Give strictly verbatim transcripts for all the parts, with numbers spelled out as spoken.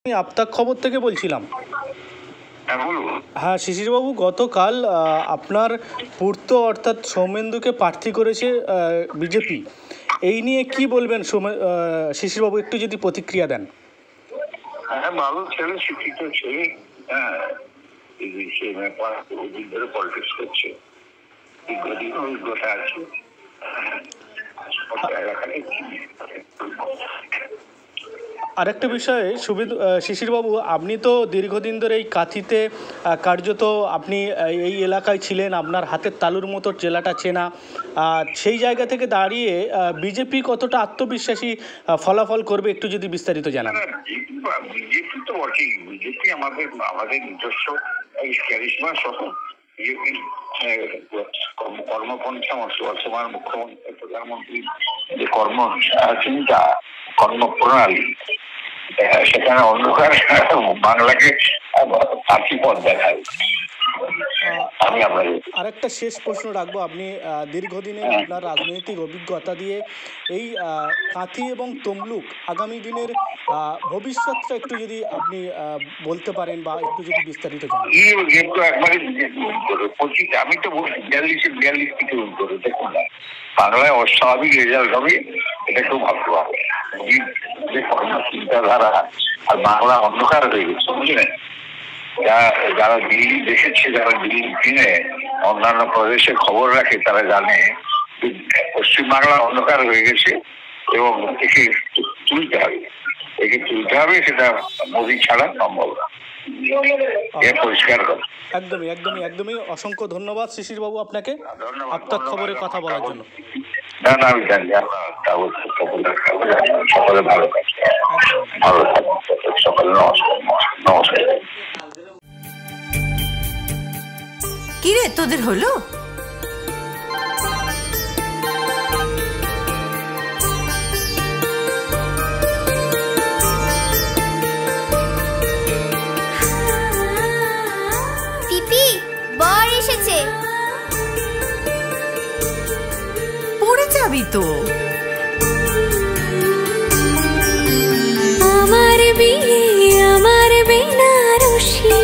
আমি আপনার খবর থেকে বলছিলাম। হ্যাঁ শিশিরবাবু, গতকাল আপনার পূর্ত অর্থাৎ সৌমেন্দুকে প্রার্থী করেছে বিজেপি, এই নিয়ে কি বলবেন শিশিরবাবু, একটু যদি প্রতিক্রিয়া দেন। হ্যাঁ, ভালো ছেলে, শিক্ষিত ছেলে, হ্যাঁ ধরে পলিটিক্স করছে, দীর্ঘদিন অভিজ্ঞতা আছে। আরেকটা বিষয়ে সুবিধা শিশিরবাবু, আপনি তো দীর্ঘদিন ধরে এই কাঁথিতে কার্যত আপনি এই এলাকায় ছিলেন, আপনার হাতের তালুর মতো জেলাটা চেনা, সেই জায়গা থেকে দাঁড়িয়ে বিজেপি কতটা আত্মবিশ্বাসী ফলাফল করবে একটু যদি বিস্তারিত জানান। বিজেপি তো বটেই, বিজেপি আমাদের আমাদের নিজস্ব ক্যারিশমা সহ বিজেপি কর্মপন্থা বর্তমান মুখ্যমন্ত্রী প্রধানমন্ত্রী যে কর্ম চিন্তা কর্মপ্রণালী, সেখানে অন্ধকার বাংলাকে পাখি পথ দেখায়। আমি আরেকটা শেষ প্রশ্ন রাখবো, আপনি দীর্ঘদিনের আপনার রাজনৈতিক অভিজ্ঞতা দিয়ে এই কাঁথি এবং তমলুক আগামী দিনের ভবিষ্যৎটা একটু যদি আপনি বলতে পারেন বা একটু যদি বিস্তারিত জানান। একবারে আমি তো বলছি বিয়াল্লিশে বিয়াল্লিশ থেকে করে দেখুন না, বাংলায় অস্বাভাবিক রেজাল্ট হবে, এটা একটু ভাবতে হবে। যে কর্ম চিন্তাধারা আর বাংলা অন্ধকার হয়ে গেছে, বুঝলেন? যারা দিল্লি দেখেছে, যারা দিল্লি দিনে অন্যান্য প্রদেশে খবর রাখে, তারা জানে পশ্চিমবাংলা অন্ধকার হয়ে গেছে এবং একে তুলতে হবে, একে তুলতে হবে, সেটা মোদী ছাড়া সম্ভব না। পরিষ্কার কথা। একদমই একদমই একদমই অসংখ্য ধন্যবাদ শিশির বাবু আপনাকে আপনার খবরে কথা বলার জন্য। না না আমি জানি সকলে ভালো কাজ, ভালো থাকুন সকলে। নমস্কার নমস্কার। কি রে তোদের হলো? পিপি বর এসেছে। পড়ে যাবি তো। আমার বিয়ে আমার বেনারসি,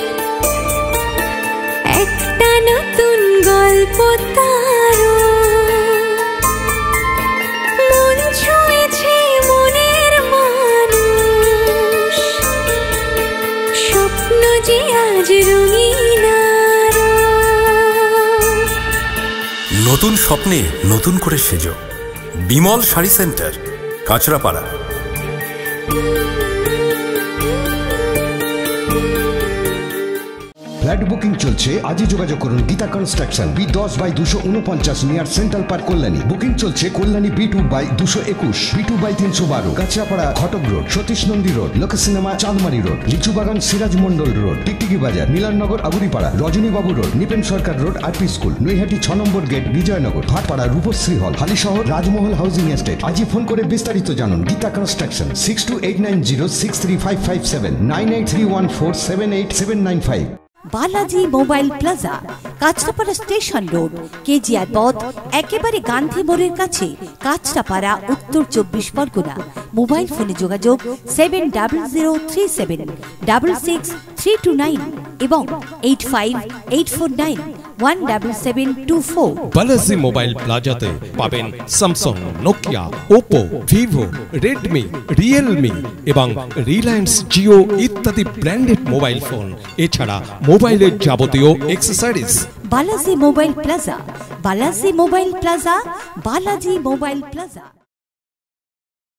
একটা নতুন গল্প তারো, মন ছুঁয়েছে মনের মানুষ, স্বপ্ন যে আজ রঙিন আরো। নতুন স্বপ্নে নতুন করে সেজো, Bimal sari centre, Kanchrapara. Flat booking চলছে, আজই যোগাযোগ করুন গীতা কনস্ট্রাকশন, বি দশ বাই দুশো উনপঞ্চাশ near central park Kalyani. Booking চলছে কল্যাণী বি টু বাই দুশো একুশ, বি টু বাই তিনশো বারো, Kanchrapara Ghatak road, Satish Nandi road, Lok cinema Chandmari road, Lichubagan Siraj Mondal road, Tiktiki Bazar, Milannagar Aguripara, Rajanibabu road, Nipen Sarkar road, RP school, Naihati ছ number gate, Bijoynagar, Bhatpara, Rupashree hall, Halisahar, Rajmahal housing estate. আজই ফোন করে বিস্তারিত জানুন। Gita construction, six two eight nine zero six three five five seven, nine eight three one four seven eight seven nine five. Balaji mobile plaza, Kanchrapara station road, KGR পথ, একেবারে গান্ধী মোড়ের কাছে, কাঁচরাপাড়া, উত্তর চব্বিশ পরগনা। মোবাইল ফোনে যোগাযোগ seven double zero three seven double six three two nine এবং eight five eight four nine one double seven two four. Balaji mobile প্লাজাতে পাবেন Samsung, Nokia, Oppo, Vivo, Redmi, Realme এবং রিলায়েন্স জিও ইত্যাদি ব্র্যান্ডেড মোবাইল ফোন, এছাড়া মোবাইলের যাবতীয় accessories. Balaji mobile plaza, Balaji mobile plaza, Balaji mobile plaza.